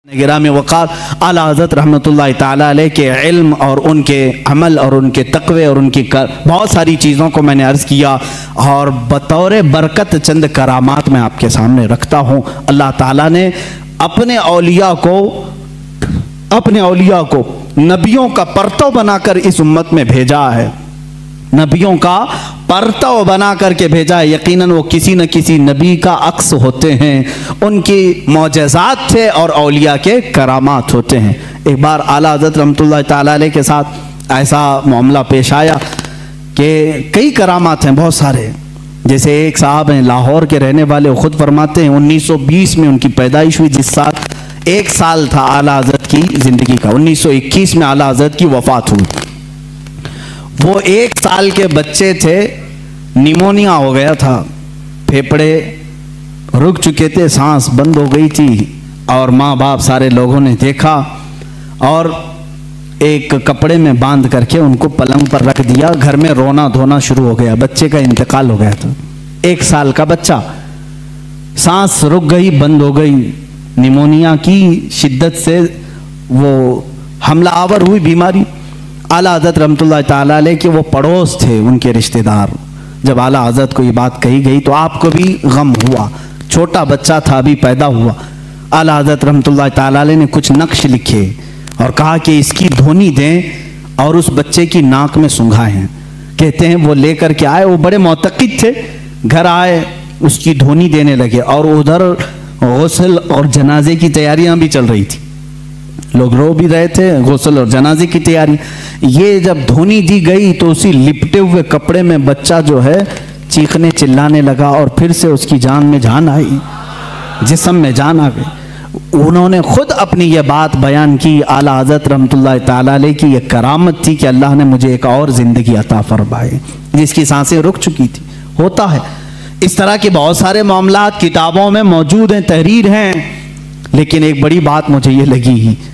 गिरामी वक़ार आला हज़रत रहमतुल्लाहि ताला अलैह के इल्म और उनके अमल और उनके तक़वे और उनकी बहुत सारी चीज़ों को मैंने अर्ज़ किया और बतौर बरकत चंद करामात मैं आपके सामने रखता हूँ। अल्लाह ताला ने अपने औलिया को नबियों का परतव बनाकर इस उम्मत में भेजा है, नबियों का परतव बना करके भेजा है। यकीनन वो किसी न किसी नबी का अक्स होते हैं, उनकी मौजज़ात थे और औलिया के करामात होते हैं। एक बार आला हज़रत रहमतुल्लाहि ताला अलैह के साथ ऐसा मामला पेश आया कि कई करामात हैं बहुत सारे। जैसे एक साहब हैं लाहौर के रहने वाले, वो खुद फरमाते हैं 1920 में उनकी पैदाइश हुई, जिस साल 1 साल था आला हज़रत की ज़िंदगी का। 1921 में आला हज़रत की वफ़ात हुई। वो 1 साल के बच्चे थे, निमोनिया हो गया था, फेफड़े रुक चुके थे, सांस बंद हो गई थी और माँ बाप सारे लोगों ने देखा और एक कपड़े में बांध करके उनको पलंग पर रख दिया। घर में रोना धोना शुरू हो गया, बच्चे का इंतकाल हो गया था। 1 साल का बच्चा, सांस रुक गई, बंद हो गई, निमोनिया की शिद्दत से वो हमला आवर हुई बीमारी। आला हज़रत रहमतुल्लाहि ताला अलैह के वो पड़ोस थे, उनके रिश्तेदार। जब आला हज़रत को ये बात कही गई तो आपको भी गम हुआ, छोटा बच्चा था, अभी पैदा हुआ। आला हज़रत रहमतुल्लाहि ताला अलैह ने कुछ नक्श लिखे और कहा कि इसकी धोनी दें और उस बच्चे की नाक में सुंघाएं। कहते हैं वो लेकर के आए, वो बड़े मोतक़िद थे, घर आए, उसकी धोनी देने लगे और उधर गुस्ल और जनाजे की तैयारियां भी चल रही थी, लोग रो भी रहे थे, गुस्ल और जनाजे की तैयारी। ये जब धोनी दी गई तो उसी लिपटे हुए कपड़े में बच्चा जो है चीखने चिल्लाने लगा और फिर से उसकी जान में जान आई, जिस्म में जान आ गई। उन्होंने खुद अपनी ये बात बयान की, आला हज़रत रहमतुल्लाहि ताला अलैह की ये करामत थी कि अल्लाह ने मुझे एक और ज़िंदगी अता फरमाई, जिसकी सांसें रुक चुकी थी। होता है इस तरह के बहुत सारे मामलात किताबों में मौजूद हैं, तहरीर हैं। लेकिन एक बड़ी बात मुझे ये लगी